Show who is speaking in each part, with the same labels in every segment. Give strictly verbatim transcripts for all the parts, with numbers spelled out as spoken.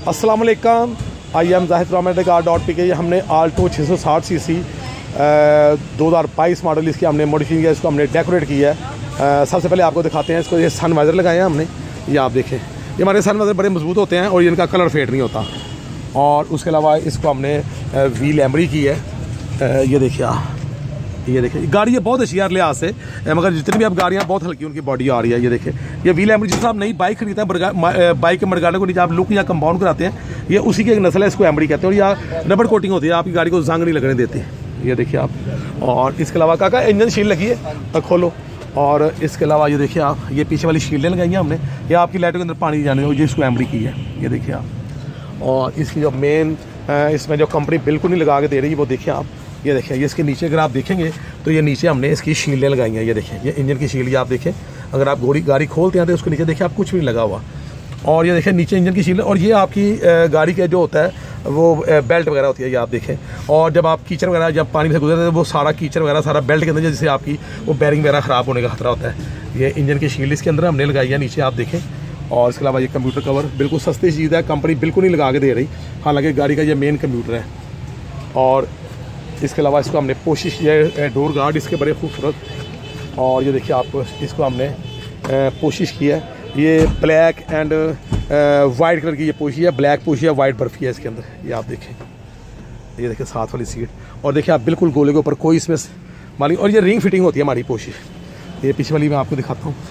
Speaker 1: अस्सलाम वालेकुम, I am Zahid Rahman car dot P K. हमने आल्टो छः सौ साठ सी सी दो हज़ार बाईस मॉडल इसकी हमने मॉडिफाई किया, इसको हमने डेकोरेट किया है। आ, सबसे पहले आपको दिखाते हैं इसको। ये सन वाइजर लगाए हैं हमने, ये आप देखें, ये हमारे सन वाइजर बड़े मजबूत होते हैं और इनका कलर फेड नहीं होता। और उसके अलावा इसको हमने व्हील एमरी की है, ये देखिए आप, ये देखिए गाड़ी ये बहुत अच्छी है लिहाज से, मगर जितनी भी आप गाड़ियाँ बहुत हल्की उनकी बॉडी आ रही है। ये देखिए ये व्हील एमरी, जिससे आप नई बाइक खरीदते हैं, बाइक के मडगाने को नीचे आप लुक या कंपाउंड कराते हैं, ये उसी की एक नस्ल है, इसको एमरी कहते हैं। और यह रबड़ कोटिंग होती है, आपकी गाड़ी को जंग नहीं लगने देती, ये देखिए आप। और इसके अलावा काका इंजन शील्ड लगी है, तो खोलो। और इसके अलावा ये देखिए आप, ये पीछे वाली शील्डें लगाई हैं हमने, ये आपकी लाइटों के अंदर पानी जाने हो, ये इसको एमरी की है, ये देखिए आप। और इसकी जो मेन इसमें जो कंपनी बिल्कुल नहीं लगा के दे रही है वो देखिए आप, ये देखिए, ये इसके नीचे अगर आप देखेंगे तो ये नीचे हमने इसकी शील्डें लगाई हैं, ये देखिए, ये इंजन की शील्ड, ये आप देखें, अगर आप गोड़ी गाड़ी खोलते हैं तो उसके नीचे देखिए आप कुछ भी नहीं लगा हुआ। और ये देखिए नीचे इंजन की शील्ड, और ये आपकी गाड़ी का जो होता है वो बेल्ट वगैरह होती है, ये आप देखें। और जब आप कीचड़ वगैरह जब पानी से गुजरते हैं तो वो सारा कीचड़ वगैरह सारा बेल्ट के अंदर, जिससे आपकी वो बैरिंग वगैरह ख़राब होने का खतरा होता है। ये इंजन की शील्ड इसके अंदर हमने लगाई है, नीचे आप देखें। और इसके अलावा ये कंप्यूटर कवर बिल्कुल सस्ती चीज़ है, कंपनी बिल्कुल नहीं लगा के दे रही, हालांकि गाड़ी का ये मेन कंप्यूटर है। और इसके अलावा इसको हमने कोशिश ये डोर गार्ड इसके बड़े खूबसूरत, और ये देखिए आपको इसको हमने कोशिश की है, ये ब्लैक एंड वाइट कलर की ये पोशी है, ब्लैक पोशी है, वाइट बर्फी है इसके अंदर, ये आप देखें, ये देखिए साथ वाली सीट। और देखिए आप बिल्कुल गोले के ऊपर कोई इसमें मालिक, और ये रिंग फिटिंग होती है हमारी पोशी। ये पीछे वाली मैं आपको दिखाता हूँ,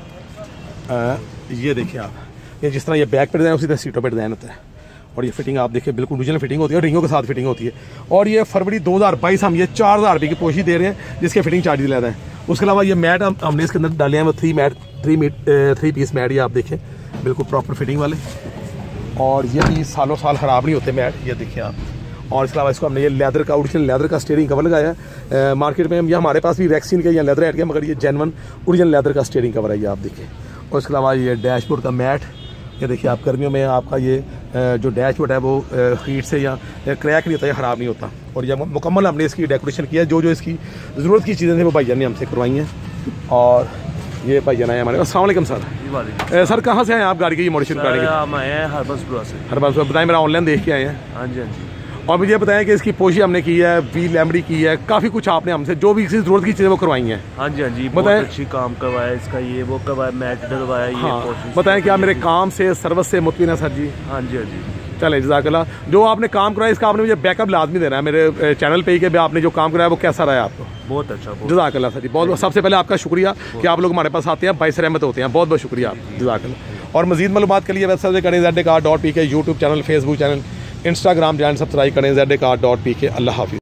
Speaker 1: ये देखिए आप, ये जिस तरह ये बैक पर डिज़ाइन उसी तरह सीटों पर डिज़ाइन होता है। और ये फिटिंग आप देखिए बिल्कुल ओरिजिनल फिटिंग होती है, और रिंगों के साथ फिटिंग होती है। और ये फरवरी दो हज़ार बाईस हम ये चार हज़ार रुपये की पोशी दे रहे हैं, जिसके फिटिंग चार्जेस लेते हैं। उसके अलावा ये मैट हम, हमने इसके अंदर डाले हैं वो three mat three meet three piece mat, ये आप देखें बिल्कुल प्रॉपर फिटिंग वाले। और ये भी सालों साल ख़राब नहीं होते मैट, ये देखिए आप। और इसके अलावा इसको हमने ये लेदर का ओरिजिनल लेदर का स्टीयरिंग कवर लगाया है। मार्केट में ये हमारे पास भी वैक्सीन का या लेदर ऐड किया, मगर ये जेनवन ओरिजिनल लेदर का स्टीयरिंग कवर है, ये आप देखिए। और इसके अलावा ये डैशबोर्ड का मैट, ये देखिए आप, गर्मियों में आपका ये जो डैशबोर्ड है वो हीट से या क्रैक नहीं होता या ख़राब नहीं होता। और यह मुकम्मल हमने इसकी डेकोरेशन किया, जो जो इसकी ज़रूरत की चीज़ें थी वो भाईजान ने हमसे करवाई हैं। और ये भाईजान आए हमारे। अस्सलाम वालेकुम सर। सर कहाँ से आए आप गाड़ी की ये मॉडिफिकेशन गाड़ी?
Speaker 2: हम आए हैं हरबंसपुरा से।
Speaker 1: हरबंसपुरा, बताएं, मेरा ऑनलाइन देख के आए हैं।
Speaker 2: हाँ जी, हाँ जी।
Speaker 1: और मुझे बताएं कि इसकी पोशी हमने की है, व्हील एमरी की है, काफ़ी कुछ आपने हमसे जो भी इसकी ज़रूरत की चीज़ें वो करवाई हैं।
Speaker 2: हाँ जी, हाँ जी, बताएं, अच्छी काम करवाया इसका, ये वो करवाया, मैट डलवाया, ये
Speaker 1: हाँ, बताएं क्या मेरे काम से सर्विस से मुतमिन है सर जी?
Speaker 2: हाँ जी, हाँ जी।
Speaker 1: चले जज़ाकल्लाह। जो आपने काम कराया इसका आपने मुझे बैकअप लाजमी देना है मेरे चैनल पे ही, कि आपने जो काम कराया वो कैसा रहा आपको?
Speaker 2: बहुत अच्छा,
Speaker 1: जज़ाकल्लाह सर जी, बहुत। सबसे पहले आपका शुक्रिया कि आप लोग हमारे पास आते हैं, बाइस रहमत होते हैं, बहुत बहुत शुक्रिया आप, जज़ाकल्लाह। और मज़ीद मालूमात के लिए वेबसाइट करें Z car dot P K, YouTube channel, Facebook channel, Instagram channel subscribe करें Z car dot P K. अल्लाह हाफिज़।